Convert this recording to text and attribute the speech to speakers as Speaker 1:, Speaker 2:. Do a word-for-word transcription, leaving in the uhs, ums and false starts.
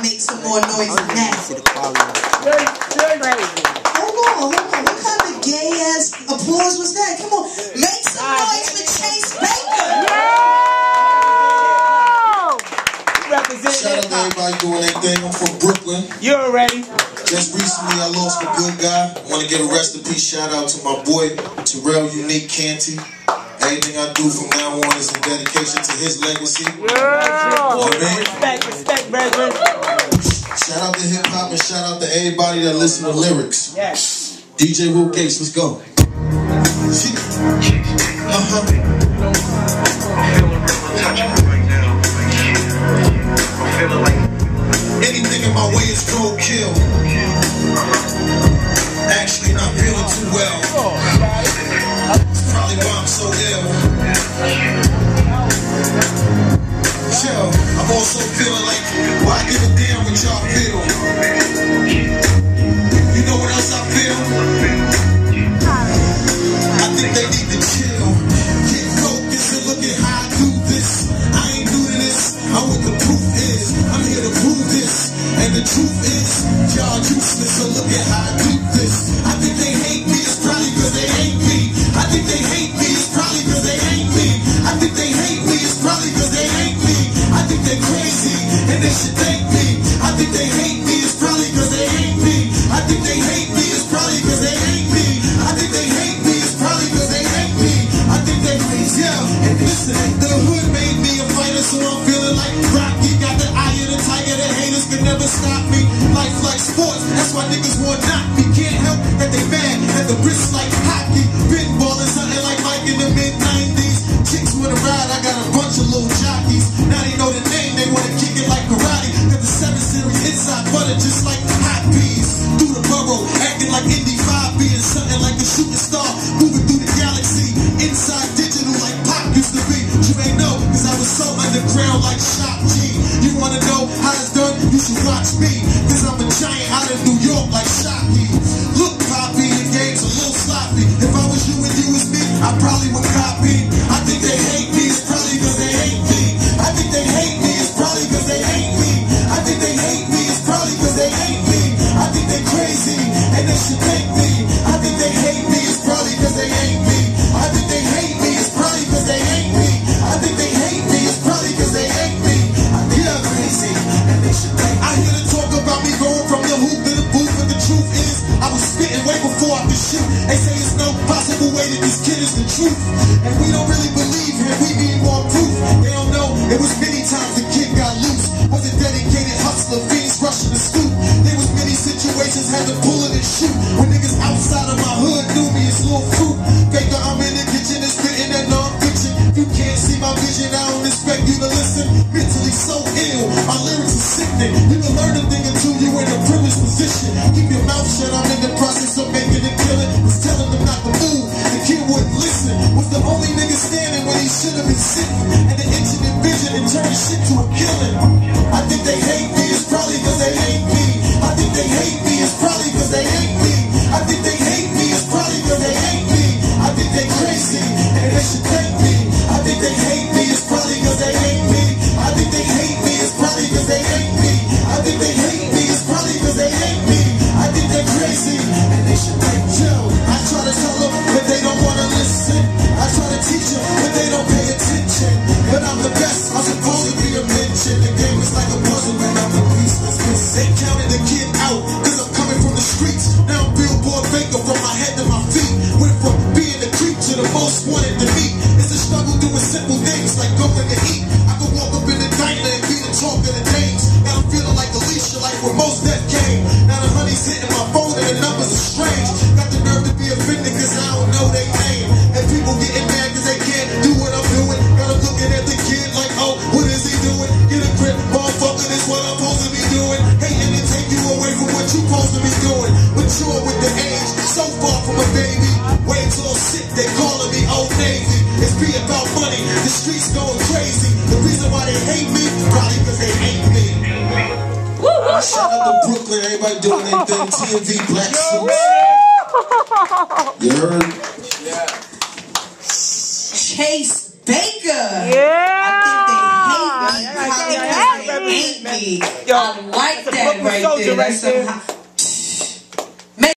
Speaker 1: make some more noise than that. Hold on, hold on. What kind of gay ass applause was that? Come on, make some noise for Chase Baker.
Speaker 2: Shout out to everybody doing their thing. I'm from Brooklyn.
Speaker 3: You already.
Speaker 2: Just recently I lost a good guy. I want to give a rest in peace shout out to my boy Terrell Unique Canty. Everything I do from now on is in dedication to his legacy. Yeah. You know what I mean?
Speaker 3: Respect, respect, brethren.
Speaker 2: Shout out to hip hop and shout out to everybody that listen to lyrics.
Speaker 3: Yes.
Speaker 2: D J Will Gates, let's go. Uh-huh. Anything in my way is cold kill. Actually not feeling too well. It's probably why I'm so ill. Chill. I'm also feeling like, why give a damn what y'all feel? You know what else I feel? I think they need to chill. Get focused and look at how I do this. I ain't new to this. I know what the proof is. I'm here to prove this. And the truth is, y'all useless. So look at how I do this. I think they hate me. It's probably because they hate me. I think they hate me. It's probably because they hate me. I think they hate me. It's probably because they hate me. I think they're crazy and they should thank me. I think they hate me. It's probably because they hate me. I think they hate me. It's probably because they hate me. I think they hate me. It's probably because they hate me. I think they hate yeah. And listen, the hood made me a fighter, so I'm feeling like Rocky. Got the eye of the tiger. The haters can never stop me. Life like sports. That's why niggas want knock me. Can't help that they mad at the wrist like hockey. Been ballin' something like Mike in the mid nineties. Chicks wanna ride. I got a bunch of little jockeys. Now they know the name. They wanna kick it like karate. Got the seven series inside butter just like hot peas. Through the borough, acting like Indy five being something like a shooting star. Moving through the galaxy. Inside digital like Pop used to be. You ain't know, cause I was so underground like Shop G. You wanna know how it's done? You should watch me. Cause I'm a giant out of New York like Shocky. Look, Poppy, the game's a little sloppy. If I was you and you was me, I probably would copy. I think they hate me, it's probably cause they hate me. I think they hate me, it's probably cause they hate me. I think they hate me, it's probably cause they hate me. I think they crazy and they should thank me. I think they hate me, it's probably cause they hate me. I think they hate me, it's probably cause they hate me. I think they hate me, it's probably cause they hate me. I think they're crazy and they should thank me. I hear the talk about me going from the hoop to the booth, but the truth is I was spitting way before I could shoot. They say it's no possible way that this kid is the truth, and we don't really believe him. We need more proof. They don't know it was many times the kid got loose. Was a dedicated hustler, fiends rushing the scoop. There was many situations had to pull it and shoot. When niggas outside of my hood knew me as little fruit. Baker, I'm in the kitchen and spitting that non-fiction. You can't see my vision, I don't expect you to listen. Mentally so ill, my lyrics are sickening. You can learn a thing or two, you in a privileged position. Keep your mouth shut, I'm in the process of making it killing. Was telling them not to move, the kid wouldn't listen. Was the only nigga standing when he should have been sitting. And the engine and vision and turning shit to a killing. I think they hate me, it's probably cause they hate me. I think they hate me, it's probably cause they hate me. I think they hate me, it's probably cause they hate me. I think they crazy and they should thank me. I think they hate me, it's probably cause they hate me. I think they hate me, it's probably cause they hate me. I think they hate me, it's probably cause they hate me. I think they're crazy and they should thank you. I try to tell them, but they don't wanna listen. I try to teach them, but they don't pay attention. But I'm the best, I'm supposed to be a mention. The game is like a puzzle and I'm the piece that's missing. They counted the kid out, cause I'm coming from the streets. Now I'm Billboard Baker from my head to my feet. Went from being the creep to the most wanted to meet. It's a struggle doing simple things like going to eat. I could walk up in the diner and be the talk of the dames. Now I'm feeling like Alicia, like where most death came. Now the honey's hitting my phone and the numbers are strange. Got the nerve to be offended cause I don't know their name. And people getting mad cause they can't do what I'm doing. Got them looking at the kid like, oh, what is he doing? Get a grip, motherfucker, this what I'm supposed to be doing. Hating to take you away from what you supposed to be doing. Mature with the age, so far from a baby. Way tall sick, they calling me Old Navy. It's be about money, the streets going crazy. The reason why they hate me, probably cause they hate me. Shout out to Brooklyn, everybody doing their thing. T M V Black Suits. You heard?
Speaker 1: Chase Baker.
Speaker 4: Yeah.
Speaker 1: I think they hate me. Probably ain't me. I like that right there. That's some